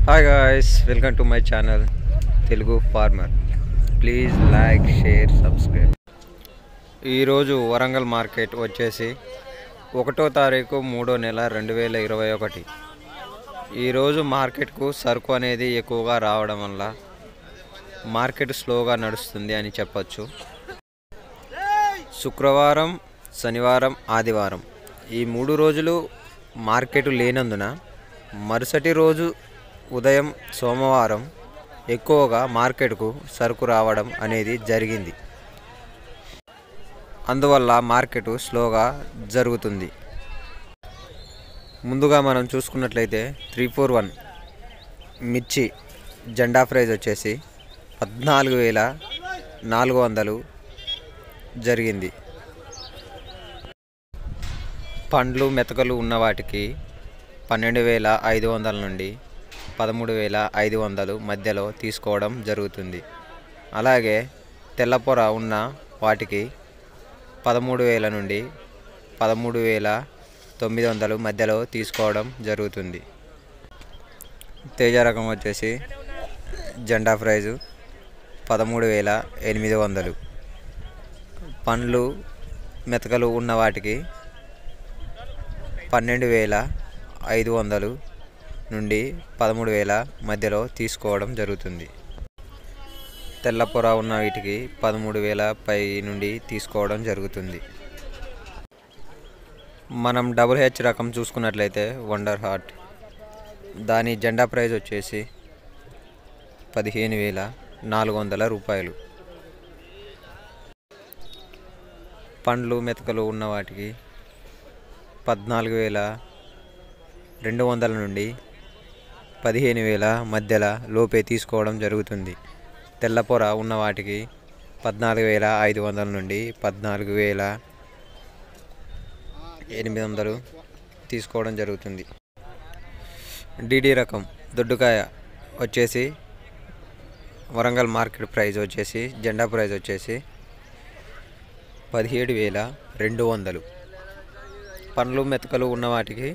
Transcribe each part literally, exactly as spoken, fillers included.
Hi guys, welcome to my channel Telugu farmer. Please like, share, subscribe. ఈరోజు Warangal market వచ్చేసి ఒకటో తారీఖు మూడో నెల రెండు వేల ఇరవై ఒకటి. ఈరోజు మార్కెట్కు సరుకు అనేది ఎక్కువగా రావడం వల్ల మార్కెట్ స్లోగా నడుస్తుంది అని చెప్పచ్చు. శుక్రవారం, శనివారం, ఆదివారం ఈ మూడు రోజులు మార్కెట్ లేనందున మరుసటి రోజు ఉదయం సోమవారం ఎక్కువగా మార్కెట్కు సరుకు రావడం అనేది జరిగింది. అందువల్ల మార్కెట్ స్లోగా జరుగుతుంది. ముందుగా మనం చూసుకున్నట్లయితే త్రీ ఫోర్ వన్ మిర్చి జెండా ప్రైజ్ వచ్చేసి పద్నాలుగు వేల నాలుగు వందలు జరిగింది. పండ్లు మెతకలు ఉన్న వాటికి పన్నెండు వేల ఐదు వందల నుండి పదమూడు వేల ఐదు వందలు మధ్యలో తీసుకోవడం జరుగుతుంది. అలాగే తెల్లపొర ఉన్న వాటికి పదమూడు వేల నుండి పదమూడు వేల తొమ్మిది వందలు మధ్యలో తీసుకోవడం జరుగుతుంది. తేజ రకం వచ్చేసి జెండా ప్రైజు పదమూడు వేల ఎనిమిది వందలు. పండ్లు మెతకలు ఉన్న వాటికి పన్నెండు వేల ఐదు వందలు నుండి పదమూడు వేల మధ్యలో తీసుకోవడం జరుగుతుంది. తెల్లపొర ఉన్న వీటికి పదమూడు వేల పై నుండి తీసుకోవడం జరుగుతుంది. మనం డబుల్ హెచ్ రకం చూసుకున్నట్లయితే వండర్ హార్ట్ దాని జెండా ప్రైజ్ వచ్చేసి పదిహేను వేల నాలుగు వందల రూపాయలు. పండ్లు మెతకలు ఉన్న వాటికి పద్నాలుగు వేల రెండు వందల నుండి పదిహేను వేల మధ్యలో లోపే తీసుకోవడం జరుగుతుంది. తెల్లపొర ఉన్న వాటికి పద్నాలుగు వేల ఐదు వందల నుండి పద్నాలుగు వేల ఎనిమిది వందలు తీసుకోవడం జరుగుతుంది. డిడి రకం దొడ్డుకాయ వచ్చేసి వరంగల్ మార్కెట్ ప్రైజ్ వచ్చేసి జెండా ప్రైజ్ వచ్చేసి పదిహేడు వేల రెండు వందలు. పండ్లు మెతకలు ఉన్న వాటికి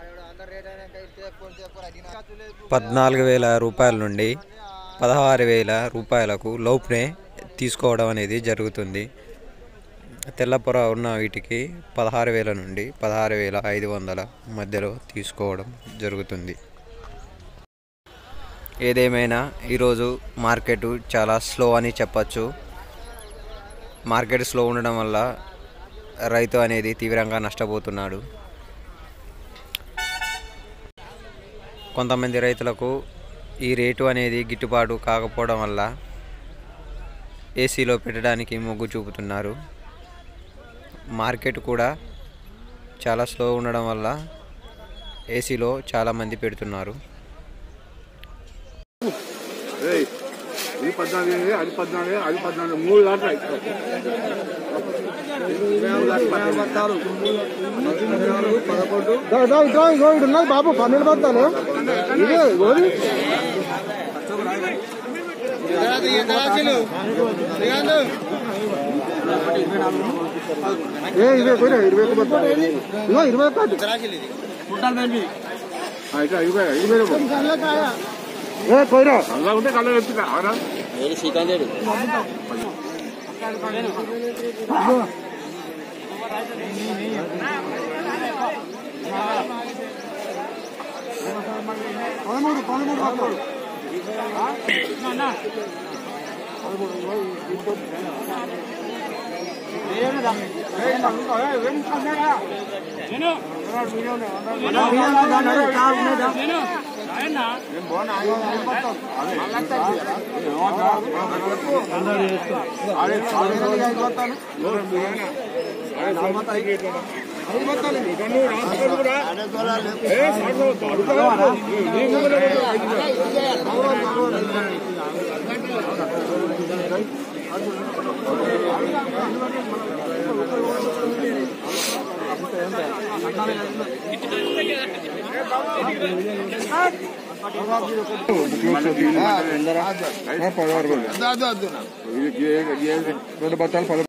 పద్నాలుగు వేల రూపాయల నుండి పదహారు వేల రూపాయలకు లోపునే తీసుకోవడం అనేది జరుగుతుంది. తెల్లపొర ఉన్న వీటికి పదహారు వేల నుండి పదహారు వేల ఐదు వందల మధ్యలో తీసుకోవడం జరుగుతుంది. ఏదేమైనా ఈరోజు మార్కెట్ చాలా స్లో అని చెప్పచ్చు. మార్కెట్ స్లో ఉండడం వల్ల రైతు అనేది తీవ్రంగా నష్టపోతున్నాడు. కొంతమంది రైతులకు ఈ రేటు అనేది గిట్టుబాటు కాకపోవడం వల్ల ఏసీలో పెట్టడానికి మొగ్గు చూపుతున్నారు. మార్కెట్ కూడా చాలా స్లో ఉండడం వల్ల ఏసీలో చాలామంది పెడుతున్నారు. బాబు పన్నెండు బత్తాలు ఇరవై పోయినా ఇరవై ఒక బత్తాలు ఇరవై ఒకటి పోయినా అలా ఉంటే కళ్ళ చెప్తున్నా పదమూడు పదమూడు పదమూడు రెండు బత్తాలు